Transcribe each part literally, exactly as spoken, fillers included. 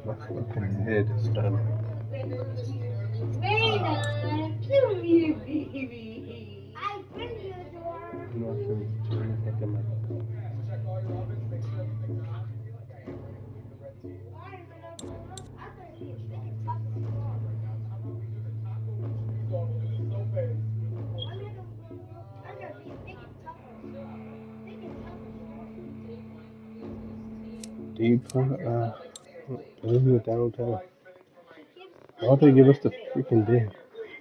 My fucking head is done. Raina, come here, baby. I opened your door. I'm not sure it's turning fucking like. Deep, uh, this is downtown. Why'd they give us the freaking day?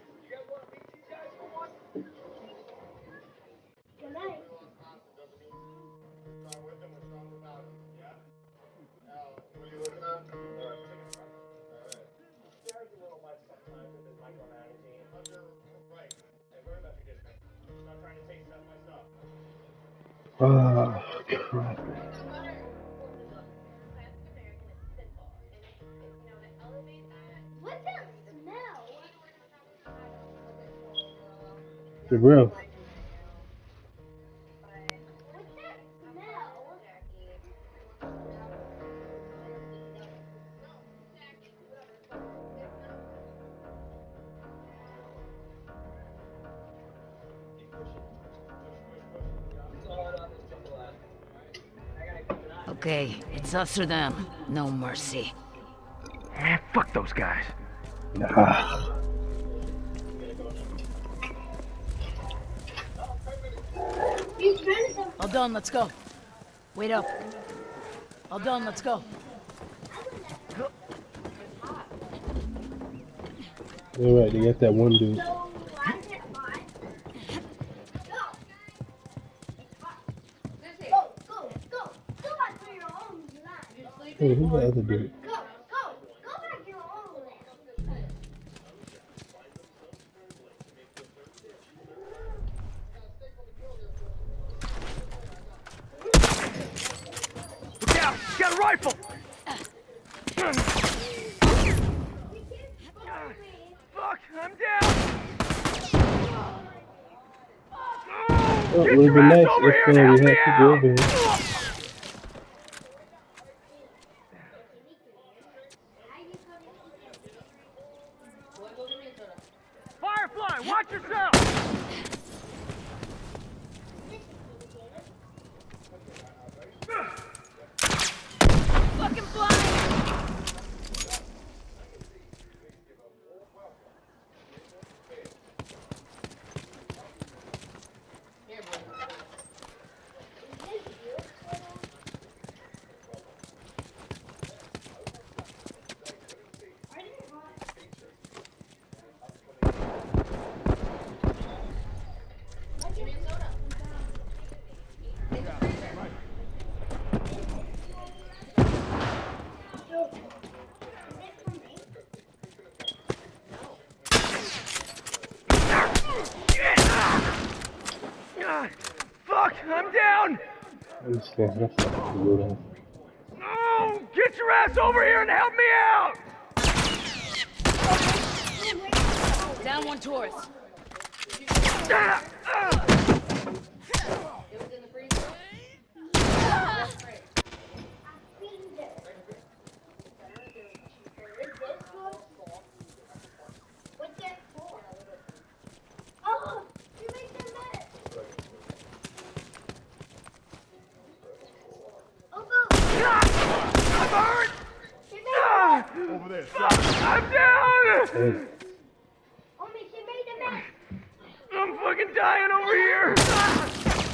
Oh, crap. What's that smell? The real. What's that smell? Okay, it's us or them. No mercy. Man, fuck those guys. Nah. All done, let's go. Wait up. All done, let's go. You're right, they got that one dude. Hey, who's the other dude? Go, go, go back your own land. Look out! Got a rifle! Fuck! I'm down! Oh, Get it would your have been ass nice over if here uh, and we help had me people out! over here. Firefly, watch yourself! Fucking fly! God, fuck! I'm down! I understand. That's not too good. Huh? No! Get your ass over here and help me out! Down one tourist. Ah, ah. What's that for? Oh, you make them mad. Oh, go. Ah, I'm hurt! Ah, Over there. fuck, I'm down! Hey, Oh, me, she made them mad. I'm fucking dying over here! Ah.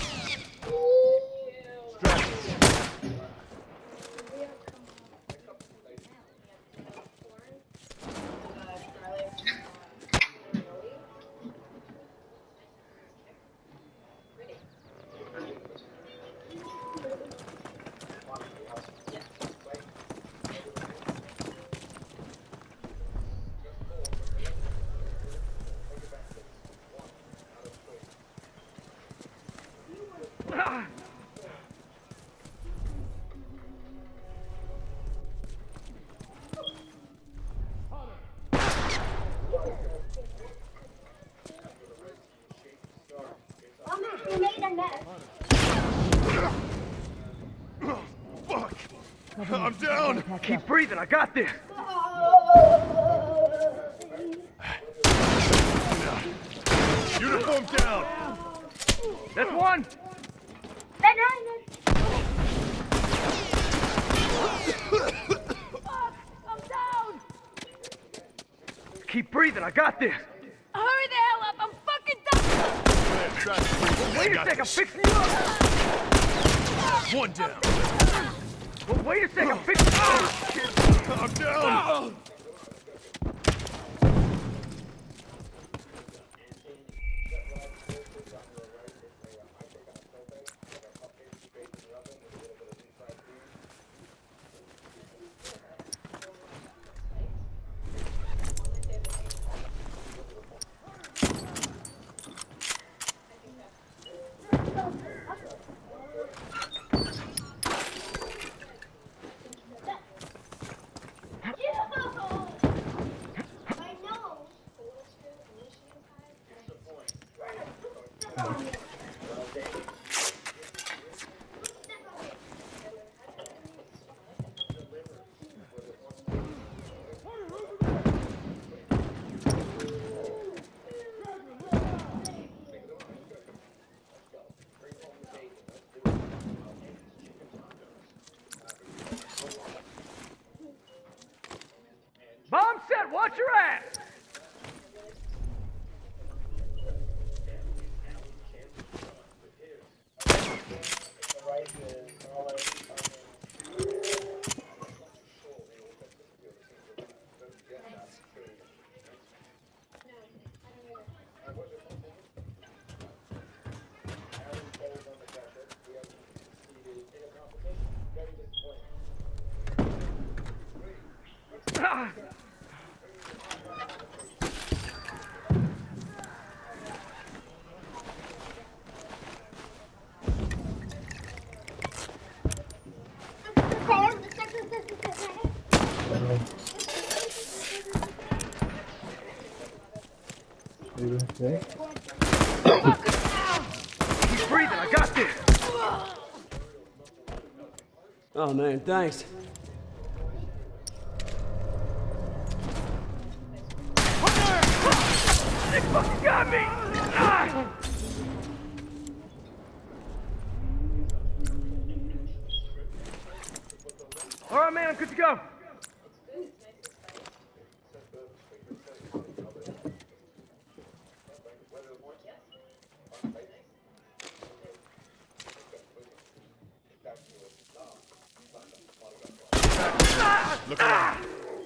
Ah. Oh, me, she made them mad. Fuck! I'm down. Keep breathing. I got this. Uniform down. That's one. I'm down! Keep breathing. I got this. Hurry the hell up! I'm fucking down! Wait a sec. I'm fixing you up. One down. Well, wait a sec. I'm fixing you up. I'm down. Bomb set. Watch your ass. Ah. Okay. Keep breathing. I got this. Oh man, thanks. They fucking got me. Ah. All right, man. I'm good to go. Look around.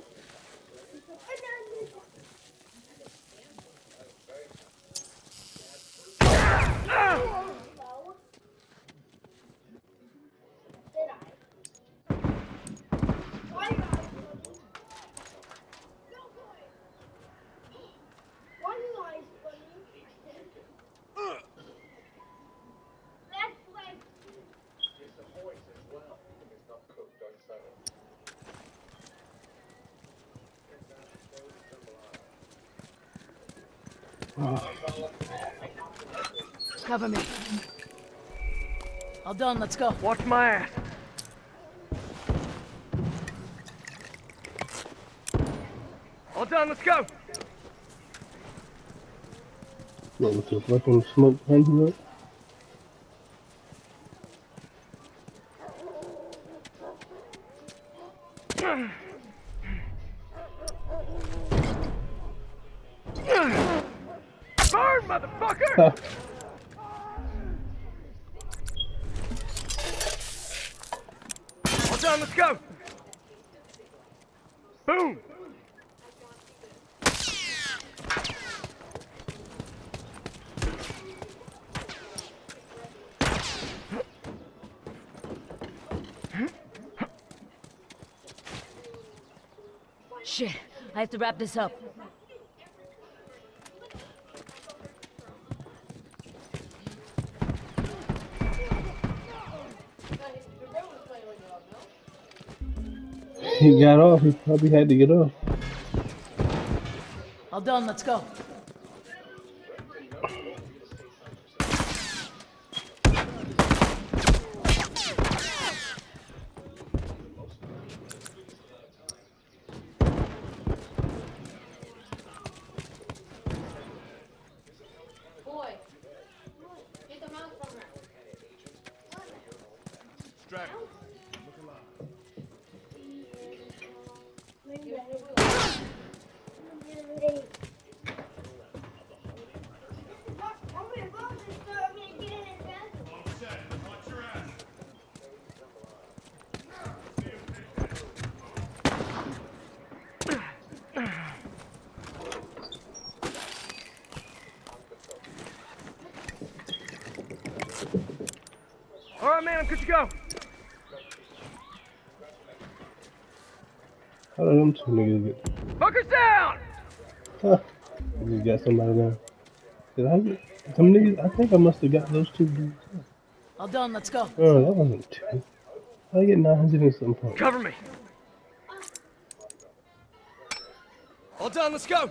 Cover me. All done, let's go. Watch my ass. All done. Let's go. What with the fucking smoke behind Burn, motherfucker! you? All done. Let's go. Boom. Shit, I have to wrap this up. He got off. He probably had to get off. All done, let's go. man, I'm good to go. How did them two niggas get? Fuckers down! Huh. I just got somebody down. Did I get some niggas? I think I must have got those two dudes. All done, let's go. Oh, that wasn't two. I get nine hundred and some points. Cover me. All done, let's go.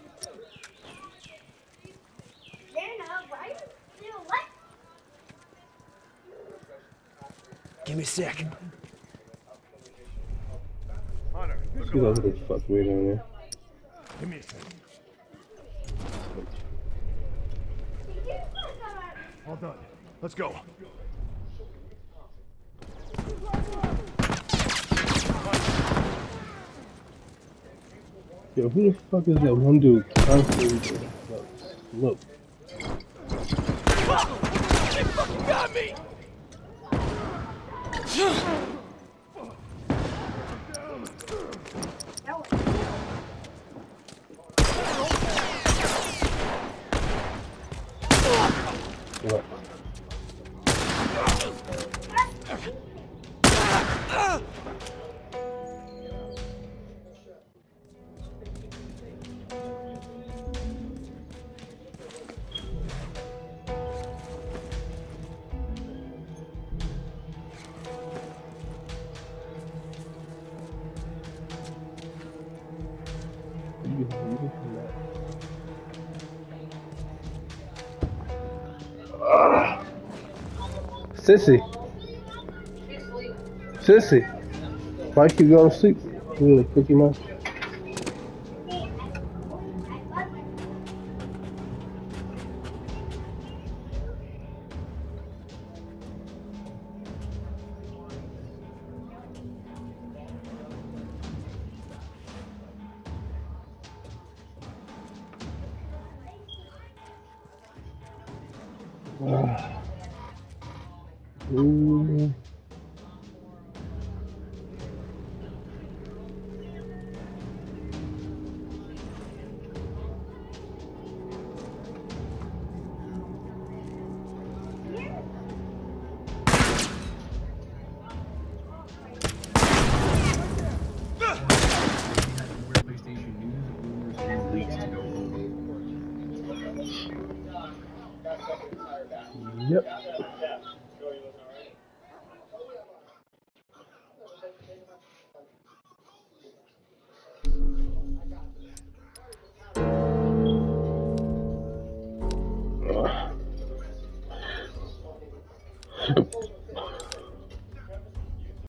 Dana, right? You know what? Give me a sec. Hunter, look See that little fuck way down there. Give me a second. All done. Let's go. Yo, who the fuck is that one dude constantly look? They fucking got me! What? Sissy. Sissy. Why keep going to sleep? You little cookie mouse. Ooh. Yep.